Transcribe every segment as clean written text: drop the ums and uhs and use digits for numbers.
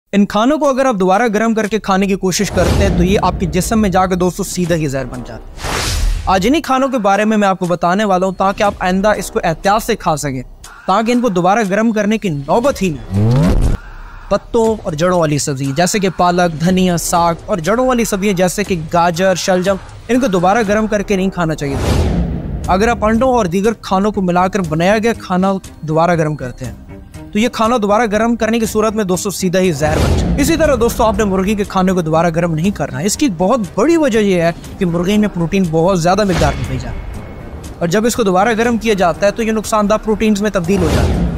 इन खानों को अगर आप दोबारा गर्म करके खाने की कोशिश करते हैं तो ये आपके जिस्म में जाकर दोस्तों सीधा ही जहर बन जाता है। आज इन्हीं खानों के बारे में मैं आपको बताने वाला हूँ ताकि आप आइंदा इसको एहतियात से खा सकें, ताकि इनको दोबारा गर्म करने की नौबत ही नहीं। पत्तों और जड़ों वाली सब्जी जैसे कि पालक, धनिया, साग और जड़ों वाली सब्जियां जैसे कि गाजर, शलजम, इनको दोबारा गर्म करके नहीं खाना चाहिए। अगर आप अंडों और दीगर खानों को मिलाकर बनाया गया खाना दोबारा गर्म करते हैं तो ये खाना दोबारा गर्म करने की सूरत में दोस्तों सीधा ही जहर बन जाए। इसी तरह दोस्तों आपने मुर्गी के खाने को दोबारा गर्म नहीं करना। इसकी बहुत बड़ी वजह यह है कि मुर्गी में प्रोटीन बहुत ज्यादा मिकदार में पाई जाती है और जब इसको दोबारा गर्म किया जाता है तो ये नुकसानदार प्रोटीन में तब्दील हो जाता है।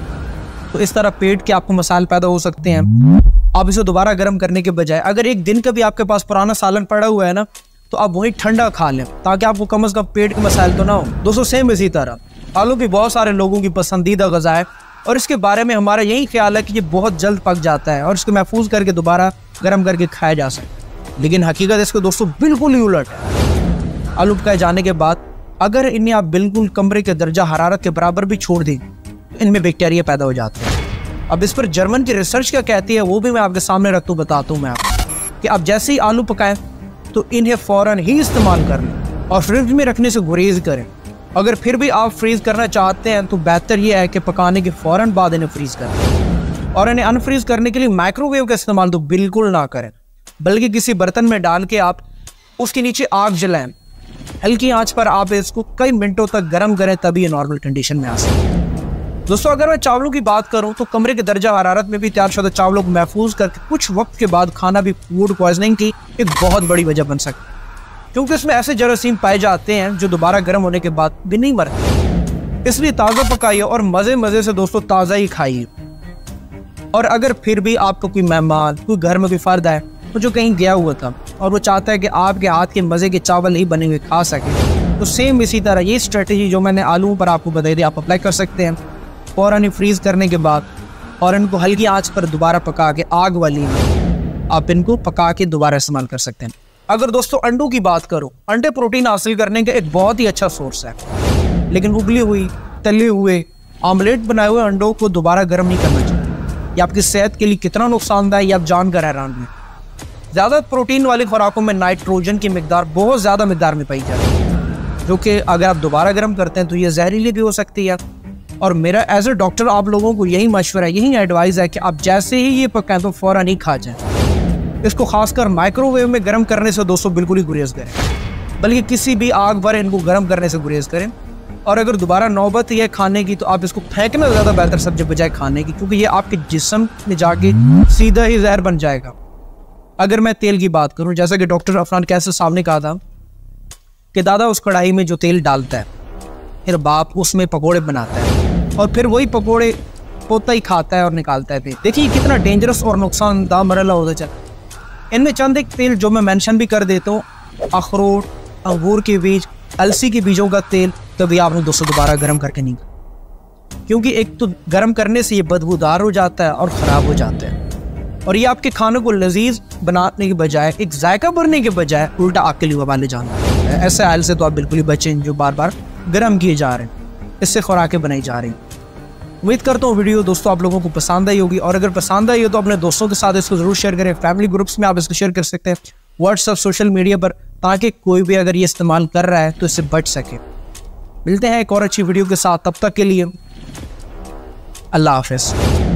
तो इस तरह पेट के आपको मसाइल पैदा हो सकते हैं। आप इसे दोबारा गर्म करने के बजाय अगर एक दिन का भी आपके पास पुराना सालन पड़ा हुआ है ना, तो आप वही ठंडा खा लें ताकि आपको कम से कम पेट के मसाइल तो ना हो। दोस्तों सेम इसी तरह आलू भी बहुत सारे लोगों की पसंदीदा ग़िज़ा है और इसके बारे में हमारा यही ख्याल है कि ये बहुत जल्द पक जाता है और इसको महफूज करके दोबारा गर्म करके खाया जा सकता है। लेकिन हकीकत इसको दोस्तों बिल्कुल ही उलट है। आलू पकाए जाने के बाद अगर इन्हें आप बिल्कुल कमरे के दर्जा हरारत के बराबर भी छोड़ दें तो इनमें बैक्टीरिया पैदा हो जाते हैं। अब इस पर जर्मन की रिसर्च क्या कहती है वो भी मैं आपके सामने रखता हूँ, बताता हूँ मैं आपको कि आप जैसे ही आलू पकाएं तो इन्हें फ़ौरन ही इस्तेमाल कर लें और फ्रिज में रखने से गुरेज करें। अगर फिर भी आप फ्रीज़ करना चाहते हैं तो बेहतर यह है कि पकाने के फ़ौरन बाद इन्हें फ्रीज़ करें और इन्हें अनफ्रीज़ करने के लिए माइक्रोवेव का इस्तेमाल तो बिल्कुल ना करें, बल्कि किसी बर्तन में डाल के आप उसके नीचे आग जलाएं। हल्की आंच पर आप इसको कई मिनटों तक गर्म करें, तभी ये नॉर्मल कंडीशन में आ सकते हैं। दोस्तों अगर मैं चावलों की बात करूं तो कमरे के दर्जा हरारत में भी तैयार शुदा चावलों को महफूज करके कुछ वक्त के बाद खाना भी फूड पॉइजनिंग की एक बहुत बड़ी वजह बन सकती है, क्योंकि इसमें ऐसे जरासीम पाए जाते हैं जो दोबारा गर्म होने के बाद भी नहीं मरते। इसलिए ताज़ा पकाइए और मज़े से दोस्तों ताज़ा ही खाइए। और अगर फिर भी आपको कोई मेहमान, कोई घर में कोई फ़र्द है तो जो कहीं गया हुआ था और वो चाहता है कि आपके हाथ के मज़े के चावल ही बने हुए खा सके, तो सेम इसी तरह ये स्ट्रेटजी जो मैंने आलू पर आपको बताई थी आप अप्लाई कर सकते हैं। फ़ौरन ही फ्रीज़ करने के बाद और इनको हल्की आंच पर दोबारा पका के आग वाली आप इनको पका के दोबारा इस्तेमाल कर सकते हैं। अगर दोस्तों अंडों की बात करो, अंडे प्रोटीन हासिल करने का एक बहुत ही अच्छा सोर्स है, लेकिन उबली हुई, तले हुए, आमलेट बनाए हुए अंडों को दोबारा गर्म नहीं करना चाहिए। ये आपकी सेहत के लिए कितना नुकसानदायक ये आप जानकर हैरान हैं। ज़्यादा प्रोटीन वाली खुराकों में नाइट्रोजन की मिकदार बहुत ज़्यादा मिकदार में पाई जाती है, जो कि अगर आप दोबारा गर्म करते हैं तो ये जहरीली भी हो सकती है। और मेरा एज ए डॉक्टर आप लोगों को यही मशवरा है, यही एडवाइस है कि आप जैसे ही ये पकाएं तो फ़ौरन ही खा जाएं। इसको खासकर माइक्रोवेव में गर्म करने से दोस्तों बिल्कुल ही गुरेज करें, बल्कि किसी भी आग पर इनको गर्म करने से गुरेज करें। और अगर दोबारा नौबत है खाने की तो आप इसको फेंकना ज़्यादा बेहतर सब्जी बजाय खाने की, क्योंकि ये आपके जिस्म में जाके सीधा ही जहर बन जाएगा। अगर मैं तेल की बात करूं, जैसा कि डॉक्टर अफरान कैसर साहब ने कहा था कि दादा उस कढ़ाई में जो तेल डालता है फिर बाप उसमें पकोड़े बनाता है और फिर वही पकोड़े पोता ही खाता है और निकालता है। देखिए कितना डेंजरस और नुकसानदायक मरला होता चला। इनमें चंद एक तेल जो मैं मेंशन भी कर देता हूँ, अखरोट, अंगूर के बीज, अलसी के बीजों का तेल, कभी आपने दोस्तों दोबारा गर्म करके नहीं, क्योंकि एक तो गर्म करने से ये बदबूदार हो जाता है और ख़राब हो जाता है और ये आपके खानों को लजीज बनाने के बजाय, एक जायका भरने के बजाय उल्टा आग के लिए वाले जाना है। ऐसे आयल से तो आप बिल्कुल ही बचें जो बार बार गर्म किए जा रहे हैं, इससे खुराकें बनाई जा रही हैं। उम्मीद करता हूँ वीडियो दोस्तों आप लोगों को पसंद आई होगी, और अगर पसंद आई हो तो अपने दोस्तों के साथ इसको ज़रूर शेयर करें। फैमिली ग्रुप्स में आप इसको शेयर कर सकते हैं, व्हाट्सएप, सोशल मीडिया पर, ताकि कोई भी अगर ये इस्तेमाल कर रहा है तो इससे बच सके। मिलते हैं एक और अच्छी वीडियो के साथ, तब तक के लिए अल्लाह हाफ़िज़।